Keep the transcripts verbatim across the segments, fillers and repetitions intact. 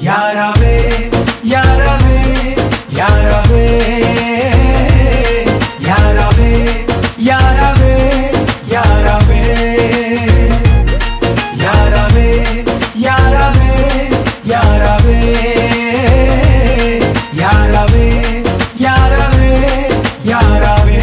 यारा वे यारा वे यारा वे यारा वे यारा वे यारा वे यारा वे यारा वे यारा वे यारा वे यारा वे यारा वे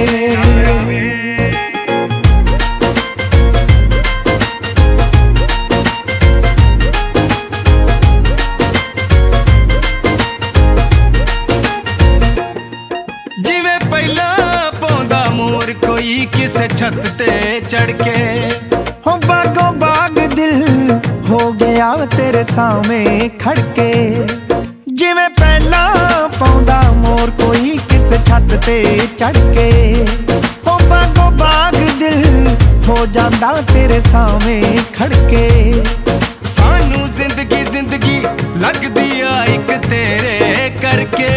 जिवे पहला पौंदा मोर कोई किसे छत ते चढ़ के हो बागो बाग दिल हो गया तेरे सामने खड़के। जिवे पहला पौंदा मोर कोई किसे छत ते चढ़ के हो बागो बाग दिल हो जांदा तेरे सामने खड़के। सानू जिंदगी जिंदगी लगदी आ इक तेरे करके।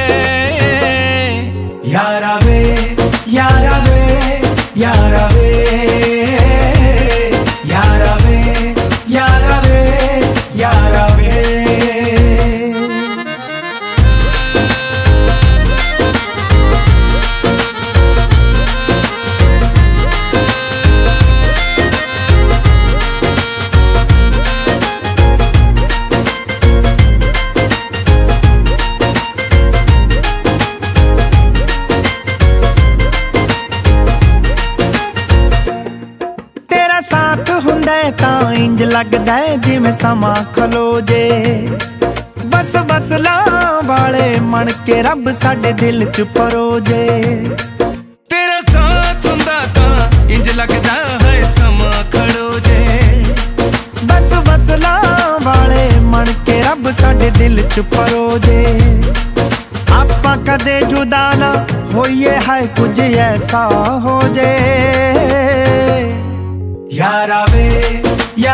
यारा वे यारा वे यारा वे यारा वे यारा वे यारा वे साथ हुंदे तां इंज लगदा जिवें समा खलो जे। बस बसला वाले मन के रब साडे दिल च परोजे। तेरा साथ हुंदा तां इंज लगदा है समा खलो जे। बस बसला वाले मन के रब साडे दिल च परोजे। आपां कदे जुदा ना होइए है कुछ ऐसा हो जे। यारा वे